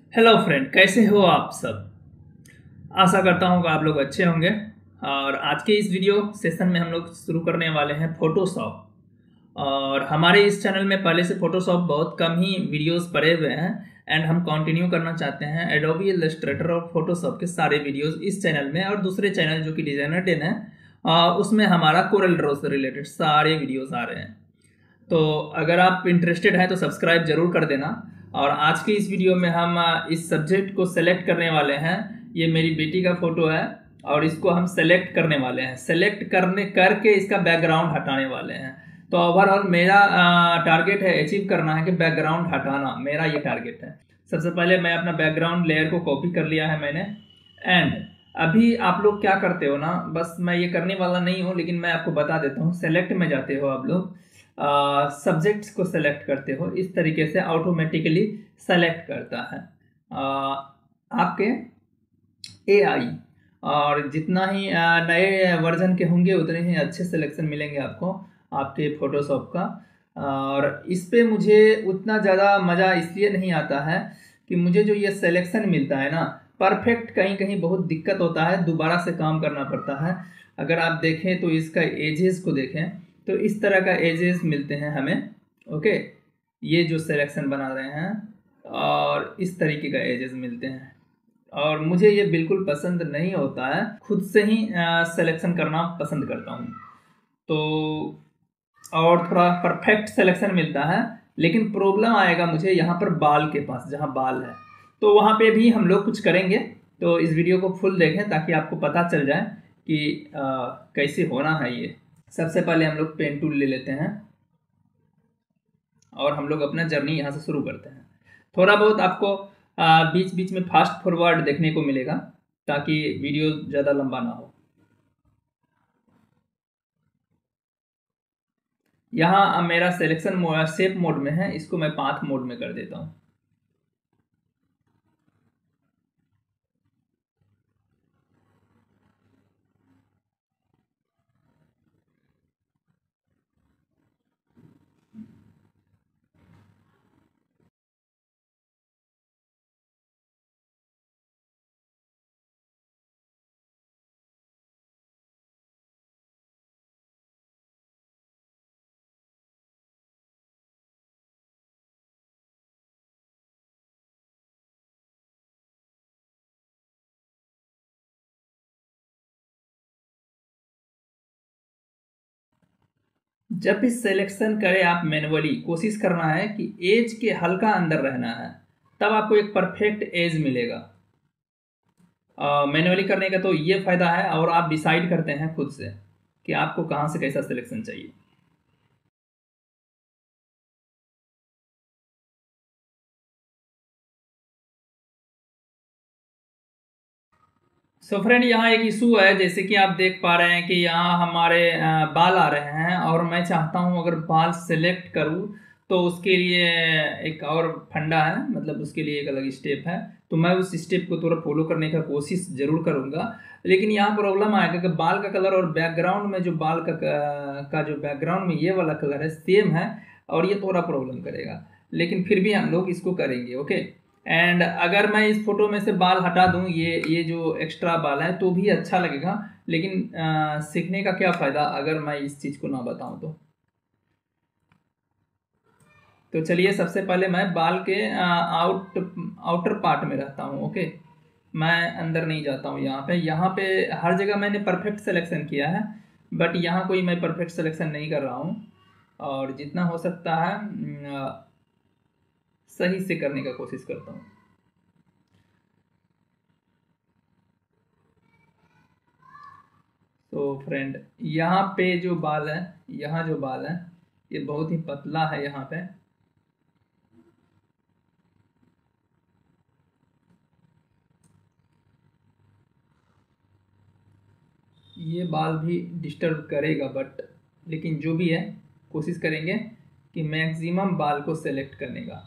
Hello friend, कैसे हो आप सब। आशा करता हूँ कि आप लोग अच्छे होंगे। और आज के इस वीडियो सेशन में हम लोग शुरू करने वाले हैं फोटोशॉप। और हमारे इस चैनल में पहले से फोटोशॉप बहुत कम ही वीडियोस पड़े हुए हैं एंड हम कंटिन्यू करना चाहते हैं एडोबी इलस्ट्रेटर और फोटोशॉप के सारे वीडियोस इस चैनल में। और दूसरे चैनल जो कि डिजाइनर डेन है उसमें हमारा कोरल ड्रॉ से रिलेटेड सारे वीडियोस आ रहे हैं। तो अगर आप इंटरेस्टेड हैं तो सब्सक्राइब जरूर कर देना। और आज के इस वीडियो में हम इस सब्जेक्ट को सेलेक्ट करने वाले हैं। ये मेरी बेटी का फोटो है और इसको हम सेलेक्ट करने वाले हैं। सेलेक्ट करने करके इसका बैकग्राउंड हटाने वाले हैं। तो ओवरऑल मेरा टारगेट है अचीव करना है कि बैकग्राउंड हटाना, मेरा ये टारगेट है। सबसे पहले मैं अपना बैकग्राउंड लेयर को कॉपी कर लिया है मैंने। एंड अभी आप लोग क्या करते हो ना, बस मैं ये करने वाला नहीं हूँ लेकिन मैं आपको बता देता हूँ। सेलेक्ट में जाते हो आप लोग, सब्जेक्ट्स को सेलेक्ट करते हो, इस तरीके से ऑटोमेटिकली सेलेक्ट करता है आपके एआई। और जितना ही नए वर्जन के होंगे उतने ही अच्छे सिलेक्शन मिलेंगे आपको आपके फोटोशॉप का। और इस पे मुझे उतना ज़्यादा मज़ा इसलिए नहीं आता है कि मुझे जो ये सिलेक्शन मिलता है ना परफेक्ट, कहीं कहीं बहुत दिक्कत होता है, दोबारा से काम करना पड़ता है। अगर आप देखें तो इसका एजेस को देखें तो इस तरह का एजेस मिलते हैं हमें। ओके, ये जो सिलेक्शन बना रहे हैं और इस तरीके का एजेस मिलते हैं और मुझे ये बिल्कुल पसंद नहीं होता है। खुद से ही सिलेक्शन करना पसंद करता हूँ। तो और थोड़ा परफेक्ट सिलेक्शन मिलता है। लेकिन प्रॉब्लम आएगा मुझे यहाँ पर बाल के पास, जहाँ बाल है तो वहाँ पे भी हम लोग कुछ करेंगे। तो इस वीडियो को फुल देखें ताकि आपको पता चल जाए कि कैसे होना है ये। सबसे पहले हम लोग पेन टूल ले लेते हैं और हम लोग अपना जर्नी यहाँ से शुरू करते हैं। थोड़ा बहुत आपको बीच बीच में फास्ट फॉरवर्ड देखने को मिलेगा ताकि वीडियो ज़्यादा लंबा ना हो। यहाँ मेरा सिलेक्शन शेप मोड में है, इसको मैं पाथ मोड में कर देता हूँ। जब भी सिलेक्शन करें आप मैनुअली कोशिश करना है कि एज के हल्का अंदर रहना है, तब आपको एक परफेक्ट एज मिलेगा। मैनुअली करने का तो ये फायदा है और आप डिसाइड करते हैं खुद से कि आपको कहाँ से कैसा सिलेक्शन चाहिए। सो फ्रेंड, यहाँ एक इशू है, जैसे कि आप देख पा रहे हैं कि यहाँ हमारे बाल आ रहे हैं और मैं चाहता हूँ अगर बाल सेलेक्ट करूँ तो उसके लिए एक और फंडा है, मतलब उसके लिए एक अलग स्टेप है। तो मैं उस स्टेप को थोड़ा फॉलो करने का कोशिश जरूर करूँगा। लेकिन यहाँ प्रॉब्लम आएगा कि बाल का कलर और बैकग्राउंड में जो बाल का जो बैकग्राउंड में ये वाला कलर है सेम है और ये थोड़ा प्रॉब्लम करेगा। लेकिन फिर भी हम लोग इसको करेंगे। ओके, एंड अगर मैं इस फोटो में से बाल हटा दूं, ये जो एक्स्ट्रा बाल है, तो भी अच्छा लगेगा। लेकिन सीखने का क्या फ़ायदा अगर मैं इस चीज़ को ना बताऊं तो चलिए सबसे पहले मैं बाल के आउटर पार्ट में रहता हूं। ओके, मैं अंदर नहीं जाता हूं। यहाँ पे हर जगह मैंने परफेक्ट सिलेक्शन किया है, बट यहाँ कोई मैं परफेक्ट सिलेक्शन नहीं कर रहा हूँ और जितना हो सकता है सही से करने का कोशिश करता हूँ। तो फ्रेंड, यहाँ पे जो बाल है, यहाँ जो बाल है ये बहुत ही पतला है। यहाँ पे ये बाल भी डिस्टर्ब करेगा, बट लेकिन जो भी है कोशिश करेंगे कि मैक्सिमम बाल को सेलेक्ट करने का।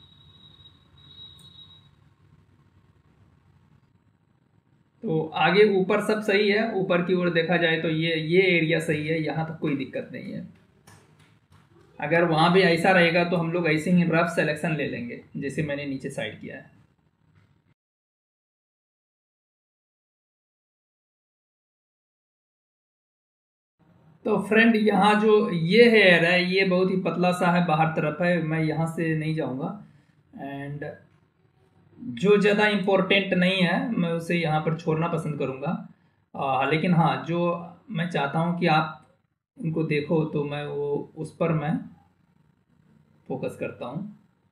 तो आगे ऊपर सब सही है, ऊपर की ओर देखा जाए तो ये एरिया सही है, यहाँ तक कोई दिक्कत नहीं है। अगर वहाँ भी ऐसा रहेगा तो हम लोग ऐसे ही रफ सिलेक्शन ले लेंगे जैसे मैंने नीचे साइड किया है। तो फ्रेंड यहाँ जो ये हेयर है ये बहुत ही पतला सा है, बाहर तरफ है, मैं यहाँ से नहीं जाऊँगा। एंड जो ज़्यादा इम्पोर्टेंट नहीं है मैं उसे यहाँ पर छोड़ना पसंद करूँगा। लेकिन हाँ, जो मैं चाहता हूँ कि आप उनको देखो तो मैं वो उस पर मैं फोकस करता हूँ।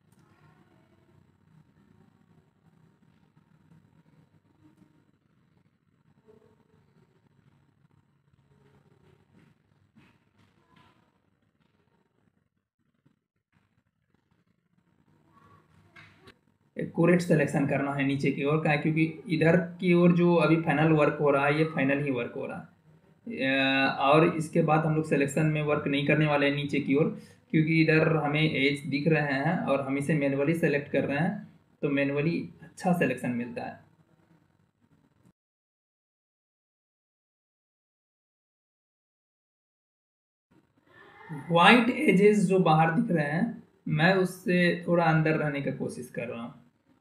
एक्यूरेट सिलेक्शन करना है नीचे की ओर का, क्योंकि इधर की ओर जो अभी फाइनल वर्क हो रहा है ये फाइनल ही वर्क हो रहा है, और इसके बाद हम लोग सिलेक्शन में वर्क नहीं करने वाले हैं नीचे की ओर, क्योंकि इधर हमें एज दिख रहे हैं और हम इसे मैनुअली सेलेक्ट कर रहे हैं, तो मैनुअली अच्छा सिलेक्शन मिलता है। वाइट एजेस जो बाहर दिख रहे हैं मैं उससे थोड़ा अंदर रहने का कोशिश कर रहा हूँ।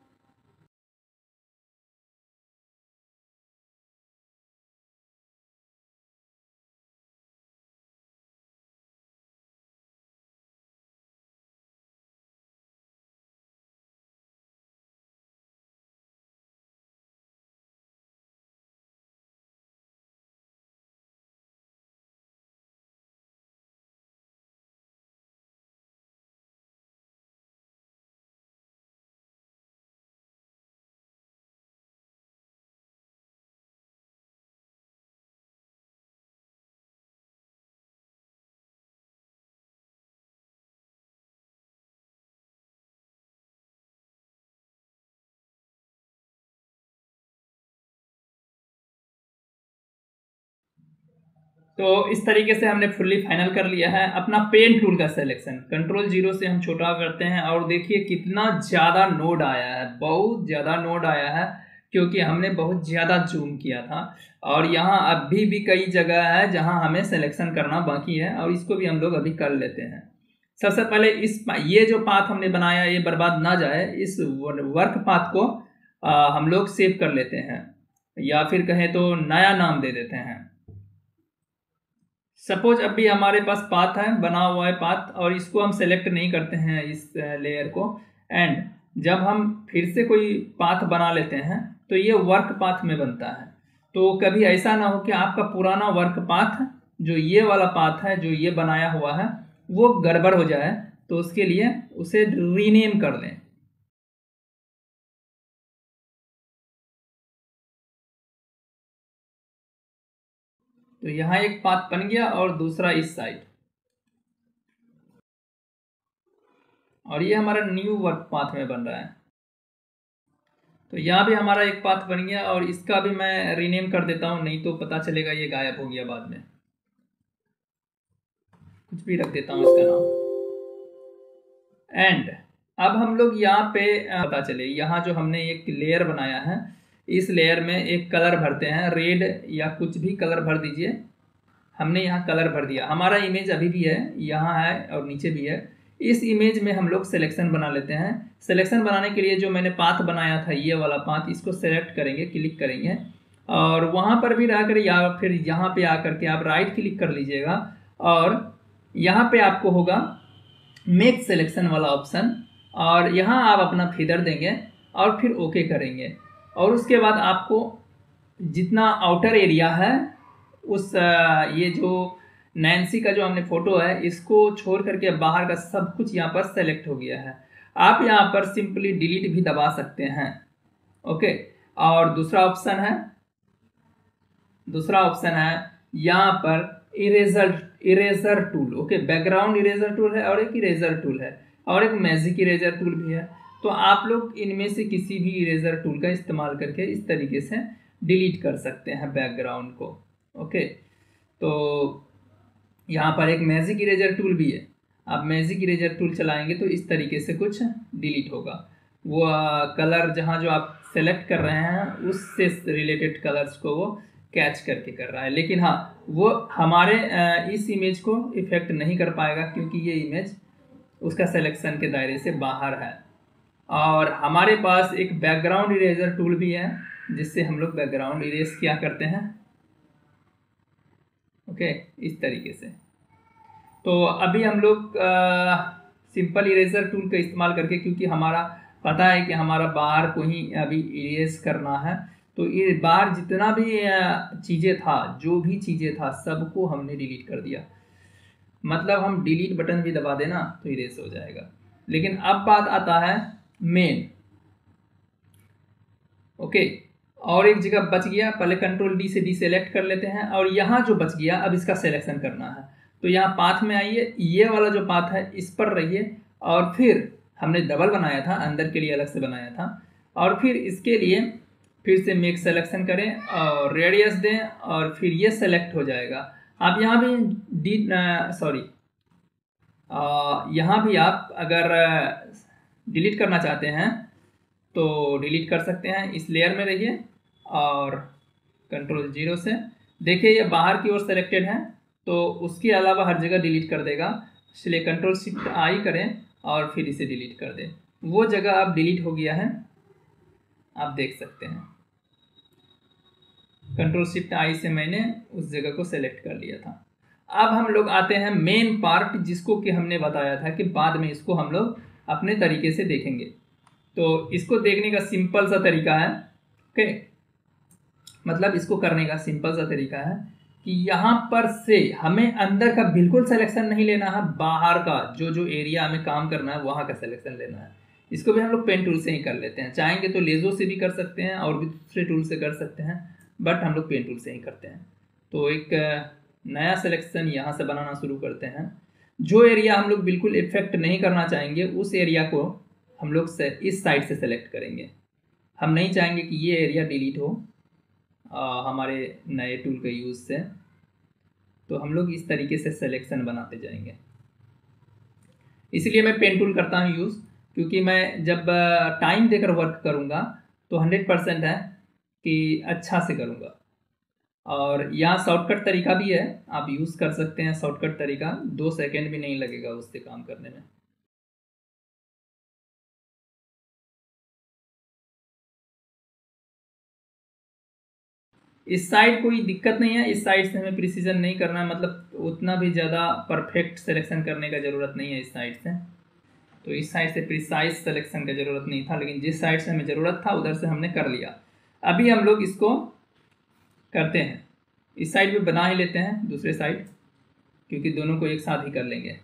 तो इस तरीके से हमने फुल्ली फाइनल कर लिया है अपना पेन टूल का सिलेक्शन। कंट्रोल 0 से हम छोटा करते हैं और देखिए कितना ज़्यादा नोड आया है, बहुत ज़्यादा नोड आया है, क्योंकि हमने बहुत ज़्यादा जूम किया था। और यहाँ अभी भी कई जगह है जहाँ हमें सिलेक्शन करना बाकी है, और इसको भी हम लोग अभी कर लेते हैं। सबसे पहले ये जो पाथ हमने बनाया ये बर्बाद ना जाए, इस वर्क पाथ को हम लोग सेव कर लेते हैं, या फिर कहें तो नया नाम दे देते हैं। सपोज अभी हमारे पास पाथ है, बना हुआ है पाथ, और इसको हम सेलेक्ट नहीं करते हैं इस लेयर को। एंड जब हम फिर से कोई पाथ बना लेते हैं तो ये वर्क पाथ में बनता है। तो कभी ऐसा ना हो कि आपका पुराना वर्क पाथ जो ये वाला पाथ है जो ये बनाया हुआ है वो गड़बड़ हो जाए, तो उसके लिए उसे रीनेम कर लें। तो यहाँ एक पाथ बन गया और दूसरा इस साइड, और ये हमारा न्यू वर्क पाथ में बन रहा है। तो यहाँ भी हमारा एक पाथ बन गया, और इसका भी मैं रीनेम कर देता हूँ, नहीं तो पता चलेगा ये गायब हो गया बाद में। कुछ भी रख देता हूँ इसका नाम। एंड अब हम लोग यहाँ पे पता चले, यहाँ जो हमने एक लेयर बनाया है इस लेयर में एक कलर भरते हैं, रेड या कुछ भी कलर भर दीजिए। हमने यहाँ कलर भर दिया, हमारा इमेज अभी भी है, यहाँ है और नीचे भी है। इस इमेज में हम लोग सिलेक्शन बना लेते हैं। सिलेक्शन बनाने के लिए जो मैंने पाथ बनाया था ये वाला पाथ, इसको सेलेक्ट करेंगे, क्लिक करेंगे, और वहाँ पर भी रहकर या फिर यहाँ पे आकर के आप राइट क्लिक कर लीजिएगा, और यहाँ पे आपको होगा मेक सिलेक्शन वाला ऑप्शन, और यहाँ आप अपना फीदर देंगे और फिर ओके करेंगे। और उसके बाद आपको जितना आउटर एरिया है उस ये जो नैन्सी का जो हमने फोटो है इसको छोड़ करके बाहर का सब कुछ यहाँ पर सेलेक्ट हो गया है। आप यहाँ पर सिंपली डिलीट भी दबा सकते हैं। ओके, और दूसरा ऑप्शन है यहाँ पर eraser tool. Okay, background eraser tool है और एक इरेजर टूल है और एक मैजिक इरेजर टूल भी है। तो आप लोग इनमें से किसी भी इरेजर टूल का इस्तेमाल करके इस तरीके से डिलीट कर सकते हैं बैकग्राउंड को। ओके, तो यहाँ पर एक मैजिक इरेजर टूल भी है। आप मैजिक इरेजर टूल चलाएंगे तो इस तरीके से कुछ डिलीट होगा। वो कलर जहाँ जो आप सेलेक्ट कर रहे हैं उससे रिलेटेड कलर्स को वो कैच करके कर रहा है, लेकिन हाँ वो हमारे इस इमेज को इफेक्ट नहीं कर पाएगा क्योंकि ये इमेज उसका सिलेक्शन के दायरे से बाहर है। और हमारे पास एक बैकग्राउंड इरेजर टूल भी है जिससे हम लोग बैकग्राउंड इरेज क्या करते हैं, ओके, इस तरीके से। तो अभी हम लोग सिंपल इरेजर टूल का इस्तेमाल करके, क्योंकि हमारा पता है कि हमारा बाहर को ही अभी इरेज करना है, तो ये बाहर जितना भी चीज़ें था, जो भी चीज़ें था, सबको हमने डिलीट कर दिया। मतलब हम डिलीट बटन भी दबा देना तो इरेज हो जाएगा। लेकिन अब बात आता है मेन। ओके, और एक जगह बच गया, पहले कंट्रोल डी से डीसेलेक्ट कर लेते हैं, और यहाँ जो बच गया अब इसका सिलेक्शन करना है। तो यहाँ पाथ में आइए, ये वाला जो पाथ है इस पर रहिए, और फिर हमने डबल बनाया था, अंदर के लिए अलग से बनाया था, और फिर इसके लिए फिर से मेक सिलेक्शन करें और रेडियस दें, और फिर ये सेलेक्ट हो जाएगा। आप यहाँ भी यहाँ भी आप अगर डिलीट करना चाहते हैं तो डिलीट कर सकते हैं। इस लेयर में रहिए और कंट्रोल 0 से देखिए ये बाहर की ओर सेलेक्टेड है, तो उसके अलावा हर जगह डिलीट कर देगा। इसलिए कंट्रोल शिफ्ट आई करें और फिर इसे डिलीट कर दें। वो जगह अब डिलीट हो गया है, आप देख सकते हैं। कंट्रोल शिफ्ट आई से मैंने उस जगह को सेलेक्ट कर लिया था। अब हम लोग आते हैं मेन पार्ट, जिसको कि हमने बताया था कि बाद में इसको हम लोग अपने तरीके से देखेंगे। तो इसको देखने का सिंपल सा तरीका है, ओके, मतलब इसको करने का सिंपल सा तरीका है कि यहाँ पर से हमें अंदर का बिल्कुल सिलेक्शन नहीं लेना है, बाहर का जो जो एरिया हमें काम करना है वहाँ का सिलेक्शन लेना है। इसको भी हम लोग पेन टूल से ही कर लेते हैं, चाहेंगे तो लेजो से भी कर सकते हैं और भी दूसरे टूल से कर सकते हैं, बट हम लोग पेन टूल से ही करते हैं। तो एक नया सिलेक्शन यहाँ से बनाना शुरू करते हैं। जो एरिया हम लोग बिल्कुल इफेक्ट नहीं करना चाहेंगे उस एरिया को हम लोग इस साइड से सेलेक्ट करेंगे। हम नहीं चाहेंगे कि ये एरिया डिलीट हो हमारे नए टूल के यूज़ से, तो हम लोग इस तरीके से सिलेक्शन बनाते जाएंगे। इसलिए मैं पेन टूल करता हूँ यूज़, क्योंकि मैं जब टाइम देकर वर्क करूँगा तो 100% है कि अच्छा से करूँगा। और यहाँ शॉर्टकट तरीका भी है, आप यूज़ कर सकते हैं शॉर्टकट तरीका, 2 सेकेंड भी नहीं लगेगा उससे काम करने में। इस साइड कोई दिक्कत नहीं है, इस साइड से हमें प्रिसीजन नहीं करना है, मतलब उतना भी ज़्यादा परफेक्ट सिलेक्शन करने का ज़रूरत नहीं है इस साइड से। तो इस साइड से प्रिसाइज सिलेक्शन का ज़रूरत नहीं था, लेकिन जिस साइड से हमें ज़रूरत था उधर से हमने कर लिया। अभी हम लोग इसको करते हैं, इस साइड भी बना ही लेते हैं दूसरे साइड, क्योंकि दोनों को एक साथ ही कर लेंगे।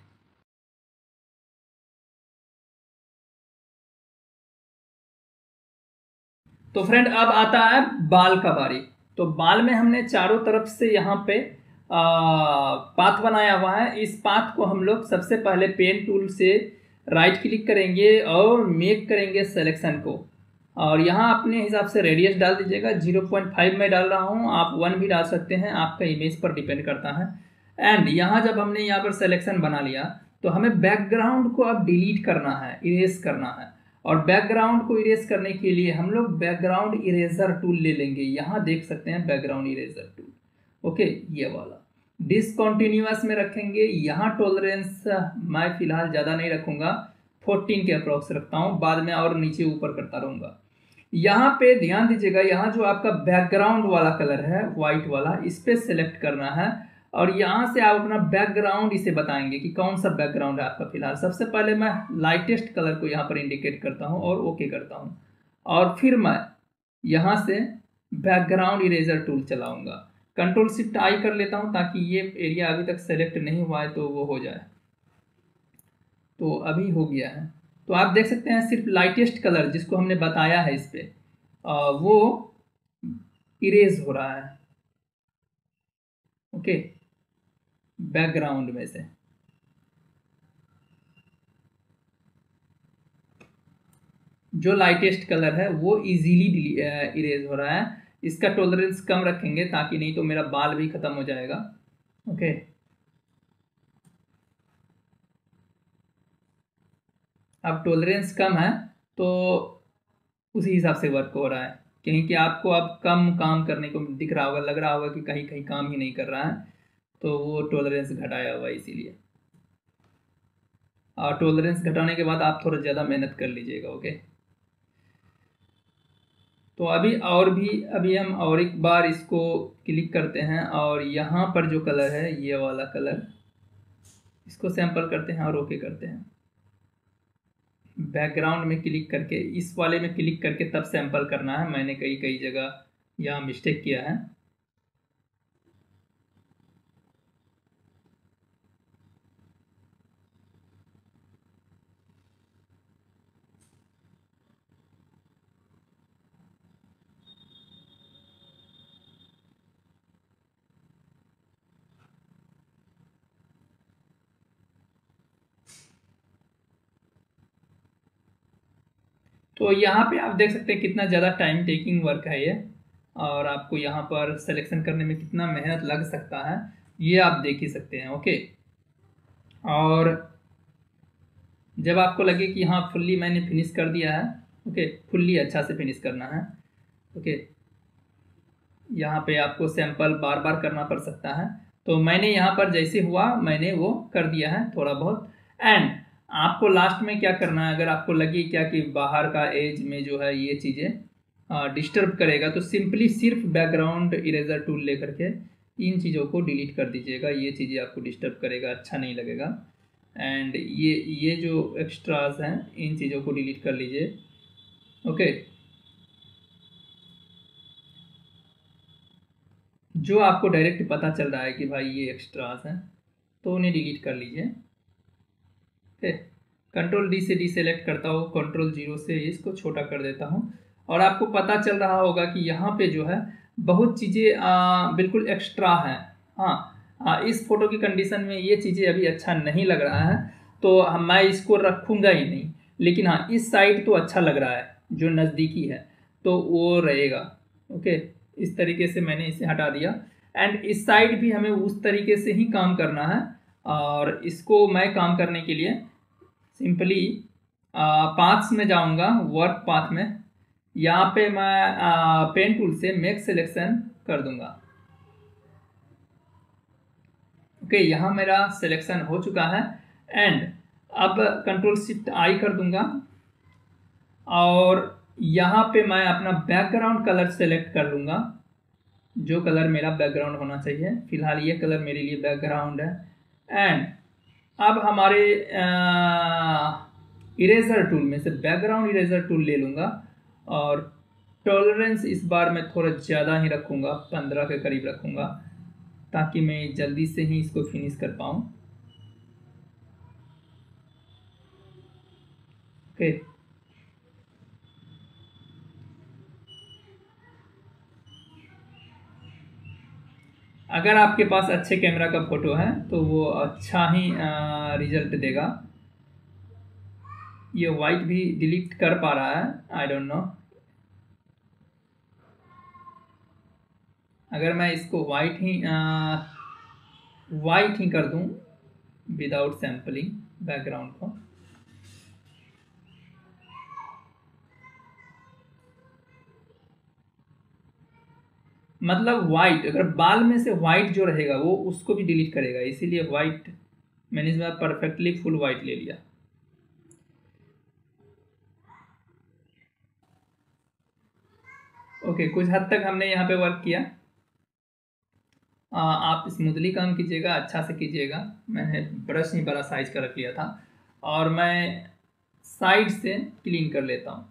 तो फ्रेंड अब आता है बाल का बारी। तो बाल में हमने चारों तरफ से यहाँ पे पाथ बनाया हुआ है। इस पाथ को हम लोग सबसे पहले पेन टूल से राइट क्लिक करेंगे और मेक करेंगे सिलेक्शन को, और यहाँ अपने हिसाब से रेडियस डाल दीजिएगा। 0.5 में डाल रहा हूँ, आप 1 भी डाल सकते हैं, आपका इमेज पर डिपेंड करता है। एंड यहाँ जब हमने यहाँ पर सिलेक्शन बना लिया तो हमें बैकग्राउंड को अब डिलीट करना है, इरेज करना है। और बैकग्राउंड को इरेज करने के लिए हम लोग बैकग्राउंड इरेजर टूल ले लेंगे। यहाँ देख सकते हैं बैकग्राउंड इरेजर टूल, ओके, ये वाला डिसकंटिन्यूअस में रखेंगे। यहाँ टॉलरेंस मैं फिलहाल ज़्यादा नहीं रखूँगा, 14 के अप्रॉक्स रखता हूँ, बाद में और नीचे ऊपर करता रहूँगा। यहाँ पे ध्यान दीजिएगा, यहाँ जो आपका बैकग्राउंड वाला कलर है व्हाइट वाला, इस पर सेलेक्ट करना है, और यहाँ से आप अपना बैकग्राउंड इसे बताएंगे कि कौन सा बैकग्राउंड है आपका। फिलहाल सबसे पहले मैं लाइटेस्ट कलर को यहाँ पर इंडिकेट करता हूँ और ओके करता हूँ, और फिर मैं यहाँ से बैकग्राउंड इरेजर टूल चलाऊँगा। कंट्रोल शिफ्ट आई कर लेता हूँ ताकि ये एरिया अभी तक सेलेक्ट नहीं हुआ है तो वो हो जाए। तो अभी हो गया है, तो आप देख सकते हैं सिर्फ लाइटेस्ट कलर जिसको हमने बताया है इस पर वो इरेज हो रहा है, ओके, बैकग्राउंड में से। जो लाइटेस्ट कलर है वो इजीली इरेज हो रहा है। इसका टॉलरेंस कम रखेंगे ताकि नहीं तो मेरा बाल भी खत्म हो जाएगा, ओके। अब टॉलरेंस कम है तो उसी हिसाब से वर्क हो रहा है, कहीं कि आपको अब कम काम करने को दिख रहा होगा, लग रहा होगा कि कहीं कहीं काम ही नहीं कर रहा है, तो वो टॉलरेंस घटाया हुआ है इसीलिए। और टॉलरेंस घटाने के बाद आप थोड़ा ज़्यादा मेहनत कर लीजिएगा, ओके। तो अभी हम और एक बार इसको क्लिक करते हैं और यहाँ पर जो कलर है ये वाला कलर, इसको सैंपल करते हैं और ओके करते हैं। बैकग्राउंड में क्लिक करके, इस वाले में क्लिक करके तब सैंपल करना है। मैंने कई जगह यहाँ मिस्टेक किया है। तो यहाँ पे आप देख सकते हैं कितना ज़्यादा टाइम टेकिंग वर्क है ये, और आपको यहाँ पर सिलेक्शन करने में कितना मेहनत लग सकता है ये आप देख ही सकते हैं। ओके, और जब आपको लगे कि हाँ फुल्ली मैंने फिनिश कर दिया है, ओके, फुल्ली अच्छा से फिनिश करना है। ओके, यहाँ पे आपको सैंपल बार बार करना पड़ सकता है, तो मैंने यहाँ पर जैसे हुआ मैंने वो कर दिया है थोड़ा बहुत। एंड आपको लास्ट में क्या करना है, अगर आपको लगे क्या कि बाहर का एज में जो है ये चीज़ें डिस्टर्ब करेगा, तो सिंपली सिर्फ बैकग्राउंड इरेजर टूल लेकर के इन चीज़ों को डिलीट कर दीजिएगा। ये चीज़ें आपको डिस्टर्ब करेगा, अच्छा नहीं लगेगा। एंड ये जो एक्स्ट्रास हैं इन चीज़ों को डिलीट कर लीजिए। ओके, जो आपको डायरेक्ट पता चल रहा है कि भाई ये एक्स्ट्रास हैं तो उन्हें डिलीट कर लीजिए। ओके, कंट्रोल डी से डीसेलेक्ट करता हूँ, कंट्रोल 0 से इसको छोटा कर देता हूँ, और आपको पता चल रहा होगा कि यहाँ पे जो है बहुत चीज़ें बिल्कुल एक्स्ट्रा हैं। हाँ, इस फोटो की कंडीशन में ये चीज़ें अभी अच्छा नहीं लग रहा है, तो मैं इसको रखूँगा ही नहीं। लेकिन हाँ, इस साइड तो अच्छा लग रहा है, जो नज़दीकी है तो वो रहेगा। ओके, इस तरीके से मैंने इसे हटा दिया। एंड इस साइड भी हमें उस तरीके से ही काम करना है, और इसको मैं काम करने के लिए सिंपली पाथ्स में जाऊंगा, वर्क पाथ में। यहाँ पे मैं पेन टूल से मेक सिलेक्शन कर दूंगा। ओके, यहाँ मेरा सिलेक्शन हो चुका है। एंड अब कंट्रोल शिफ्ट आई कर दूंगा, और यहाँ पे मैं अपना बैकग्राउंड कलर सेलेक्ट कर लूँगा, जो कलर मेरा बैकग्राउंड होना चाहिए। फिलहाल ये कलर मेरे लिए बैकग्राउंड है। एंड अब हमारे इरेजर टूल में से बैकग्राउंड इरेजर टूल ले लूँगा, और टॉलरेंस इस बार मैं थोड़ा ज़्यादा ही रखूँगा, 15 के करीब रखूँगा, ताकि मैं जल्दी से ही इसको फिनिश कर पाऊँ। ओके, अगर आपके पास अच्छे कैमरा का फोटो है तो वो अच्छा ही रिजल्ट देगा। ये वाइट भी डिलीट कर पा रहा है, आई डोंट नो। अगर मैं इसको वाइट ही कर दूं विदाउट सैम्पलिंग बैकग्राउंड को, मतलब वाइट, अगर बाल में से वाइट जो रहेगा वो उसको भी डिलीट करेगा, इसीलिए वाइट मैंने इस बार परफेक्टली फुल वाइट ले लिया। ओके, कुछ हद तक हमने यहाँ पे वर्क किया। आप स्मूथली काम कीजिएगा, अच्छा से कीजिएगा। मैंने ब्रश ही बड़ा साइज का रख लिया था, और मैं साइड से क्लीन कर लेता हूँ।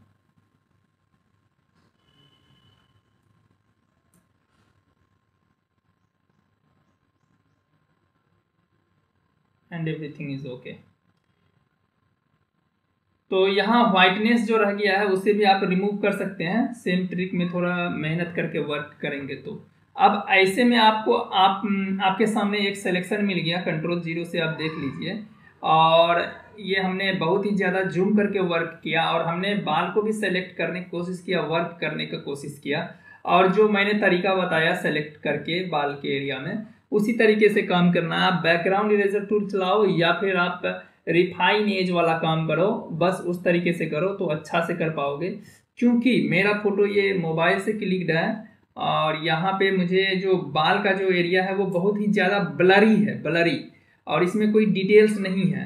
And everything is okay. तो यहाँ वाइटनेस जो रह गया है उसे भी आप रिमूव कर सकते हैं, सेम ट्रिक में थोड़ा मेहनत करके वर्क करेंगे तो। अब ऐसे में आपके सामने एक सिलेक्शन मिल गया, कंट्रोल 0 से आप देख लीजिए, और ये हमने बहुत ही ज़्यादा जूम करके वर्क किया, और हमने बाल को भी सेलेक्ट करने की कोशिश किया, वर्क करने का कोशिश किया, और जो मैंने तरीका बताया सेलेक्ट करके बाल के एरिया में, उसी तरीके से काम करना है। आप बैकग्राउंड इरेजर टूल चलाओ या फिर आप रिफाइन एज वाला काम करो, बस उस तरीके से करो तो अच्छा से कर पाओगे। क्योंकि मेरा फोटो ये मोबाइल से क्लिक्ड है, और यहाँ पे मुझे जो बाल का जो एरिया है वो बहुत ही ज़्यादा ब्लरी है, ब्लरी, और इसमें कोई डिटेल्स नहीं है।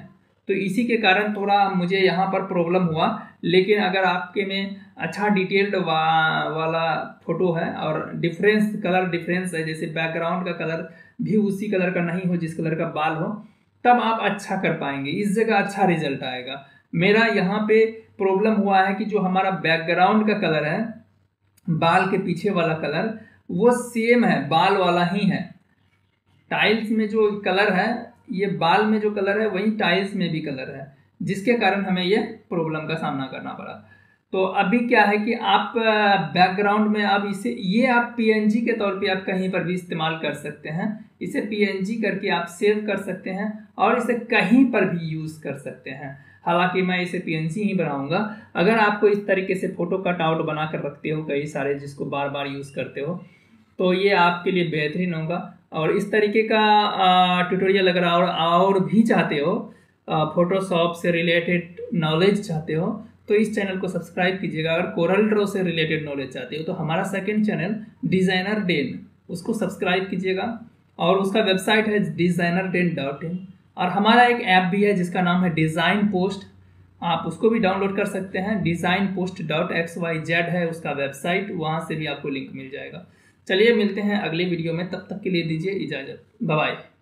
तो इसी के कारण थोड़ा मुझे यहाँ पर प्रॉब्लम हुआ। लेकिन अगर आपके में अच्छा डिटेल्ड वाला फोटो है और कलर डिफरेंस है, जैसे बैकग्राउंड का कलर भी उसी कलर का नहीं हो जिस कलर का बाल हो, तब आप अच्छा कर पाएंगे, इस जगह अच्छा रिजल्ट आएगा। मेरा यहाँ पे प्रॉब्लम हुआ है कि जो हमारा बैकग्राउंड का कलर है, बाल के पीछे वाला कलर, वो सेम है, बाल वाला ही है। टाइल्स में जो कलर है, ये बाल में जो कलर है वही टाइल्स में भी कलर है, जिसके कारण हमें ये प्रॉब्लम का सामना करना पड़ा। तो अभी क्या है कि आप बैकग्राउंड में अब ये आप पीएनजी के तौर पे आप कहीं पर भी इस्तेमाल कर सकते हैं। इसे पीएनजी करके आप सेव कर सकते हैं और इसे कहीं पर भी यूज़ कर सकते हैं। हालांकि मैं इसे पीएनजी ही बनाऊंगा। अगर आपको इस तरीके से फोटो कट आउट बना कर रखते हो कई सारे, जिसको बार बार यूज़ करते हो, तो ये आपके लिए बेहतरीन होगा। और इस तरीके का ट्यूटोरियल अगर और भी चाहते हो, फोटोशॉप से रिलेटेड नॉलेज चाहते हो, तो इस चैनल को सब्सक्राइब कीजिएगा। अगर कोरल ड्रॉ से रिलेटेड नॉलेज चाहते हो तो हमारा सेकंड चैनल डिज़ाइनर डेन, उसको सब्सक्राइब कीजिएगा। और उसका वेबसाइट है designerden.in। और हमारा एक ऐप भी है जिसका नाम है डिज़ाइन पोस्ट, आप उसको भी डाउनलोड कर सकते हैं। designpost.xyz है उसका वेबसाइट, वहाँ से भी आपको लिंक मिल जाएगा। चलिए मिलते हैं अगले वीडियो में, तब तक के लिए दीजिए इजाज़त, बाय बाय।